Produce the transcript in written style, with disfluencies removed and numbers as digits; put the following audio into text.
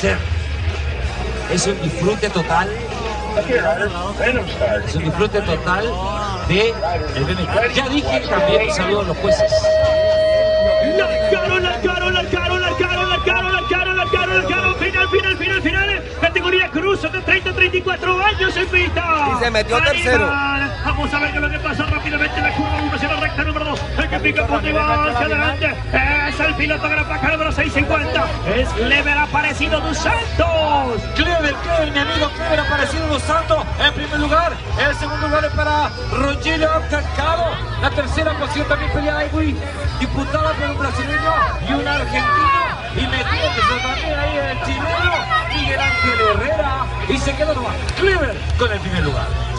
placer. Es un disfrute total. Es un disfrute total de el BMX. Ya dije también saludo a los jueces. Final. Categoría cruzo de 30 a 34 años en pista. Y se metió tercero. Vamos a ver qué es lo que pasa rápidamente. La curva 1 hacia la recta número 2. El que pica por debajo hacia adelante es el piloto de la placa número 650. Es Clever Aparecido dos Santos. Clever, mi amigo Clever Aparecido dos Santos en primer lugar. El segundo lugar es para Rogelio Cancado. La tercera posición también peleada ahí, disputada por un brasileño y un argentino. Y metiéndose también ahí el chileno Miguel Ángel Herrera. Y se quedó nomás Clever con el primer lugar.